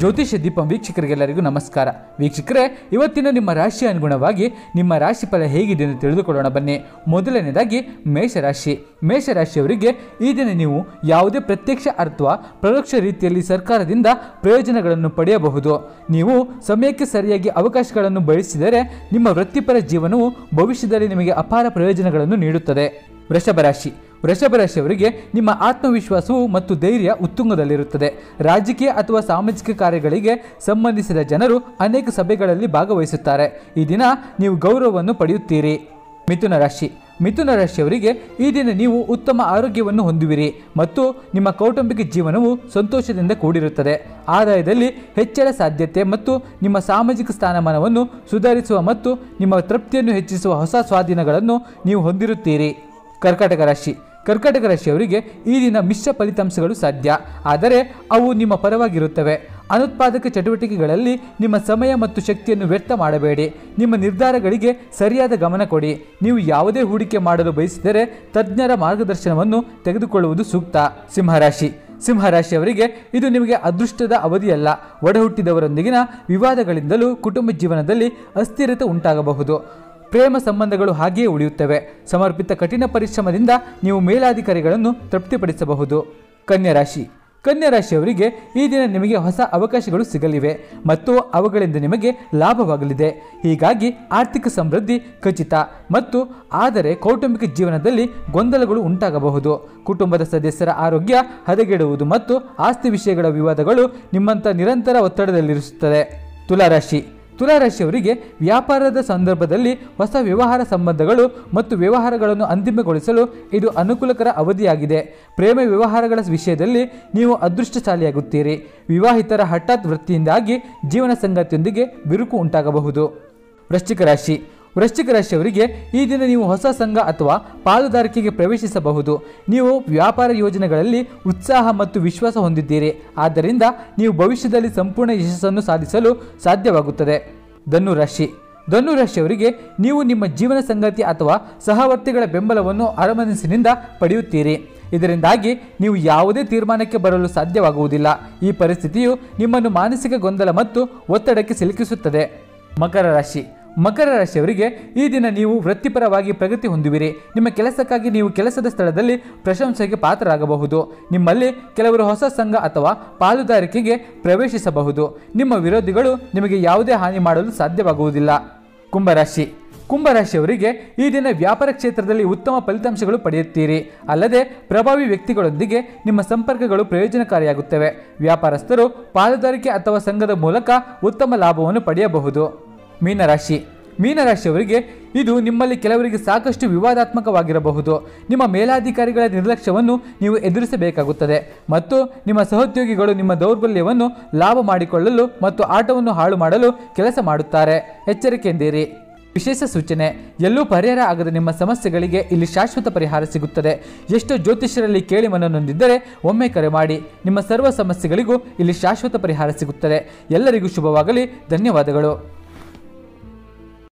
ಜ್ಯೋತಿಷ್ಯ ದೀಪಂ ವೀಕ್ಷಕರಿಗೆಲ್ಲರಿಗೂ ನಮಸ್ಕಾರ. ವೀಕ್ಷಕರೇ, ಇವತ್ತಿನ ನಿಮ್ಮ ರಾಶಿ ಅನುಗುಣವಾಗಿ ನಿಮ್ಮ ರಾಶಿ ಫಲ ಹೇಗಿದೆ ಎಂದು ತಿಳಿದುಕೊಳ್ಳೋಣ ಬನ್ನಿ. ಮೊದಲನೇದಾಗಿ ಮೇಷರಾಶಿ. ಮೇಷರಾಶಿಯವರಿಗೆ ಈ ದಿನ ನೀವು ಯಾವುದೇ ಪ್ರತ್ಯಕ್ಷ ಅಥವಾ ಪರೋಕ್ಷ ರೀತಿಯಲ್ಲಿ ಸರ್ಕಾರದಿಂದ ಪ್ರಯೋಜನಗಳನ್ನು ಪಡೆಯಬಹುದು. ನೀವು ಸಮಯಕ್ಕೆ ಸರಿಯಾಗಿ ಅವಕಾಶಗಳನ್ನು ಬಳಸಿದರೆ ನಿಮ್ಮ ವೃತ್ತಿಪರ ಜೀವನವು ಭವಿಷ್ಯದಲ್ಲಿ ನಿಮಗೆ ಅಪಾರ ಪ್ರಯೋಜನಗಳನ್ನು ನೀಡುತ್ತದೆ. ವೃಷಭರಾಶಿ. ವೃಷಭರಾಶಿಯವರಿಗೆ ನಿಮ್ಮ ಆತ್ಮವಿಶ್ವಾಸವು ಮತ್ತು ಧೈರ್ಯ ಉತ್ತುಂಗದಲ್ಲಿರುತ್ತದೆ. ರಾಜಕೀಯ ಅಥವಾ ಸಾಮಾಜಿಕ ಕಾರ್ಯಗಳಿಗೆ ಸಂಬಂಧಿಸಿದ ಜನರು ಅನೇಕ ಸಭೆಗಳಲ್ಲಿ ಭಾಗವಹಿಸುತ್ತಾರೆ. ಈ ದಿನ ನೀವು ಗೌರವವನ್ನು ಪಡೆಯುತ್ತೀರಿ. ಮಿಥುನ ರಾಶಿ. ಮಿಥುನ ರಾಶಿಯವರಿಗೆ ಈ ದಿನ ನೀವು ಉತ್ತಮ ಆರೋಗ್ಯವನ್ನು ಹೊಂದುವಿರಿ ಮತ್ತು ನಿಮ್ಮ ಕೌಟುಂಬಿಕ ಜೀವನವು ಸಂತೋಷದಿಂದ ಕೂಡಿರುತ್ತದೆ. ಆದಾಯದಲ್ಲಿ ಹೆಚ್ಚಳ ಸಾಧ್ಯತೆ ಮತ್ತು ನಿಮ್ಮ ಸಾಮಾಜಿಕ ಸ್ಥಾನಮಾನವನ್ನು ಸುಧಾರಿಸುವ ಮತ್ತು ನಿಮ್ಮ ತೃಪ್ತಿಯನ್ನು ಹೆಚ್ಚಿಸುವ ಹೊಸ ಸ್ವಾಧೀನಗಳನ್ನು ನೀವು ಹೊಂದಿರುತ್ತೀರಿ. ಕರ್ಕಾಟಕ ರಾಶಿ. ಕರ್ಕಾಟಕ ರಾಶಿಯವರಿಗೆ ಈ ದಿನ ಮಿಶ್ರ ಫಲಿತಾಂಶಗಳು ಸಾಧ್ಯ, ಆದರೆ ಅವು ನಿಮ್ಮ ಪರವಾಗಿರುತ್ತವೆ. ಅನುತ್ಪಾದಕ ಚಟುವಟಿಕೆಗಳಲ್ಲಿ ನಿಮ್ಮ ಸಮಯ ಮತ್ತು ಶಕ್ತಿಯನ್ನು ವ್ಯರ್ಥ ಮಾಡಬೇಡಿ. ನಿಮ್ಮ ನಿರ್ಧಾರಗಳಿಗೆ ಸರಿಯಾದ ಗಮನ ಕೊಡಿ. ನೀವು ಯಾವುದೇ ಹೂಡಿಕೆ ಮಾಡಲು ಬಯಸಿದರೆ ತಜ್ಞರ ಮಾರ್ಗದರ್ಶನವನ್ನು ತೆಗೆದುಕೊಳ್ಳುವುದು ಸೂಕ್ತ. ಸಿಂಹರಾಶಿ. ಸಿಂಹರಾಶಿಯವರಿಗೆ ಇದು ನಿಮಗೆ ಅದೃಷ್ಟದ ಅವಧಿಯಲ್ಲ. ಒಡಹುಟ್ಟಿದವರೊಂದಿಗಿನ ವಿವಾದಗಳಿಂದಲೂ ಕುಟುಂಬ ಜೀವನದಲ್ಲಿ ಅಸ್ಥಿರತೆ ಉಂಟಾಗಬಹುದು. ಪ್ರೇಮ ಸಂಬಂಧಗಳು ಹಾಗೆಯೇ ಉಳಿಯುತ್ತವೆ. ಸಮರ್ಪಿತ ಕಠಿಣ ಪರಿಶ್ರಮದಿಂದ ನೀವು ಮೇಲಾಧಿಕಾರಿಗಳನ್ನು ತೃಪ್ತಿಪಡಿಸಬಹುದು. ಕನ್ಯರಾಶಿ. ಕನ್ಯರಾಶಿಯವರಿಗೆ ಈ ದಿನ ನಿಮಗೆ ಹೊಸ ಅವಕಾಶಗಳು ಸಿಗಲಿವೆ ಮತ್ತು ಅವುಗಳಿಂದ ನಿಮಗೆ ಲಾಭವಾಗಲಿದೆ. ಹೀಗಾಗಿ ಆರ್ಥಿಕ ಸಮೃದ್ಧಿ ಖಚಿತ. ಆದರೆ ಕೌಟುಂಬಿಕ ಜೀವನದಲ್ಲಿ ಗೊಂದಲಗಳು ಉಂಟಾಗಬಹುದು. ಕುಟುಂಬದ ಸದಸ್ಯರ ಆರೋಗ್ಯ ಹದಗೆಡುವುದು ಮತ್ತು ಆಸ್ತಿ ವಿಷಯಗಳ ವಿವಾದಗಳು ನಿಮ್ಮಂಥ ನಿರಂತರ ಒತ್ತಡದಲ್ಲಿರಿಸುತ್ತದೆ. ತುಲಾರಾಶಿ. ತುಲಾರಾಶಿಯವರಿಗೆ ವ್ಯಾಪಾರದ ಸಂದರ್ಭದಲ್ಲಿ ಹೊಸ ವ್ಯವಹಾರ ಸಂಬಂಧಗಳು ಮತ್ತು ವ್ಯವಹಾರಗಳನ್ನು ಅಂತಿಮಗೊಳಿಸಲು ಇದು ಅನುಕೂಲಕರ ಅವಧಿಯಾಗಿದೆ. ಪ್ರೇಮ ವ್ಯವಹಾರಗಳ ವಿಷಯದಲ್ಲಿ ನೀವು ಅದೃಷ್ಟಶಾಲಿಯಾಗುತ್ತೀರಿ. ವಿವಾಹಿತರ ಹಠಾತ್ ವೃತ್ತಿಯಿಂದಾಗಿ ಜೀವನ ಸಂಗಾತಿಯೊಂದಿಗೆ ಬಿರುಕು ಉಂಟಾಗಬಹುದು. ವೃಶ್ಚಿಕ ರಾಶಿ. ವೃಶ್ಚಿಕ ರಾಶಿಯವರಿಗೆ ಈ ದಿನ ನೀವು ಹೊಸ ಸಂಘ ಅಥವಾ ಪಾಲುದಾರಿಕೆಗೆ ಪ್ರವೇಶಿಸಬಹುದು. ನೀವು ವ್ಯಾಪಾರ ಯೋಜನೆಗಳಲ್ಲಿ ಉತ್ಸಾಹ ಮತ್ತು ವಿಶ್ವಾಸ ಹೊಂದಿದ್ದೀರಿ. ಆದ್ದರಿಂದ ನೀವು ಭವಿಷ್ಯದಲ್ಲಿ ಸಂಪೂರ್ಣ ಯಶಸ್ಸನ್ನು ಸಾಧಿಸಲು ಸಾಧ್ಯವಾಗುತ್ತದೆ. ಧನುರಾಶಿ. ಧನುರಾಶಿಯವರಿಗೆ ನೀವು ನಿಮ್ಮ ಜೀವನ ಸಂಗಾತಿ ಅಥವಾ ಸಹವರ್ತಿಗಳ ಬೆಂಬಲವನ್ನು ಅರಮನಸ್ಸಿನಿಂದ ಪಡೆಯುತ್ತೀರಿ. ಇದರಿಂದಾಗಿ ನೀವು ಯಾವುದೇ ತೀರ್ಮಾನಕ್ಕೆ ಬರಲು ಸಾಧ್ಯವಾಗುವುದಿಲ್ಲ. ಈ ಪರಿಸ್ಥಿತಿಯು ನಿಮ್ಮನ್ನು ಮಾನಸಿಕ ಗೊಂದಲ ಮತ್ತು ಒತ್ತಡಕ್ಕೆ ಸಿಲುಕಿಸುತ್ತದೆ. ಮಕರ ರಾಶಿ. ಮಕರ ರಾಶಿಯವರಿಗೆ ಈ ದಿನ ನೀವು ವೃತ್ತಿಪರವಾಗಿ ಪ್ರಗತಿ ಹೊಂದುವಿರಿ. ನಿಮ್ಮ ಕೆಲಸಕ್ಕಾಗಿ ನೀವು ಕೆಲಸದ ಸ್ಥಳದಲ್ಲಿ ಪ್ರಶಂಸೆಗೆ ಪಾತ್ರರಾಗಬಹುದು. ನಿಮ್ಮಲ್ಲಿ ಕೆಲವರು ಹೊಸ ಸಂಘ ಅಥವಾ ಪಾಲುದಾರಿಕೆಗೆ ಪ್ರವೇಶಿಸಬಹುದು. ನಿಮ್ಮ ವಿರೋಧಿಗಳು ನಿಮಗೆ ಯಾವುದೇ ಹಾನಿ ಮಾಡಲು ಸಾಧ್ಯವಾಗುವುದಿಲ್ಲ. ಕುಂಭರಾಶಿ. ಕುಂಭರಾಶಿಯವರಿಗೆ ಈ ದಿನ ವ್ಯಾಪಾರ ಕ್ಷೇತ್ರದಲ್ಲಿ ಉತ್ತಮ ಫಲಿತಾಂಶಗಳು ಪಡೆಯುತ್ತೀರಿ. ಅಲ್ಲದೆ ಪ್ರಭಾವಿ ವ್ಯಕ್ತಿಗಳೊಂದಿಗೆ ನಿಮ್ಮ ಸಂಪರ್ಕಗಳು ಪ್ರಯೋಜನಕಾರಿಯಾಗುತ್ತವೆ. ವ್ಯಾಪಾರಸ್ಥರು ಪಾಲುದಾರಿಕೆ ಅಥವಾ ಸಂಘದ ಮೂಲಕ ಉತ್ತಮ ಲಾಭವನ್ನು ಪಡೆಯಬಹುದು. ಮೀನರಾಶಿ. ಮೀನರಾಶಿಯವರಿಗೆ ಇದು ನಿಮ್ಮಲ್ಲಿ ಕೆಲವರಿಗೆ ಸಾಕಷ್ಟು ವಿವಾದಾತ್ಮಕವಾಗಿರಬಹುದು. ನಿಮ್ಮ ಮೇಲಾಧಿಕಾರಿಗಳ ನಿರ್ಲಕ್ಷ್ಯವನ್ನು ನೀವು ಎದುರಿಸಬೇಕಾಗುತ್ತದೆ ಮತ್ತು ನಿಮ್ಮ ಸಹೋದ್ಯೋಗಿಗಳು ನಿಮ್ಮ ದೌರ್ಬಲ್ಯವನ್ನು ಲಾಭ ಮಾಡಿಕೊಳ್ಳಲು ಮತ್ತು ಆಟವನ್ನು ಹಾಳು ಮಾಡಲು ಕೆಲಸ ಮಾಡುತ್ತಾರೆ. ಎಚ್ಚರಿಕೆಯಿಂದಿರಿ. ವಿಶೇಷ ಸೂಚನೆ: ಎಲ್ಲೂ ಪರಿಹಾರ ಆಗದ ನಿಮ್ಮ ಸಮಸ್ಯೆಗಳಿಗೆ ಇಲ್ಲಿ ಶಾಶ್ವತ ಪರಿಹಾರ ಸಿಗುತ್ತದೆ. ಎಷ್ಟೋ ಜ್ಯೋತಿಷ್ಯರಲ್ಲಿ ಕೇಳಿ ಮನನೊಂದಿದ್ದರೆ ಒಮ್ಮೆ ಕರೆ ಮಾಡಿ. ನಿಮ್ಮ ಸರ್ವ ಸಮಸ್ಯೆಗಳಿಗೂ ಇಲ್ಲಿ ಶಾಶ್ವತ ಪರಿಹಾರ ಸಿಗುತ್ತದೆ. ಎಲ್ಲರಿಗೂ ಶುಭವಾಗಲಿ. ಧನ್ಯವಾದಗಳು.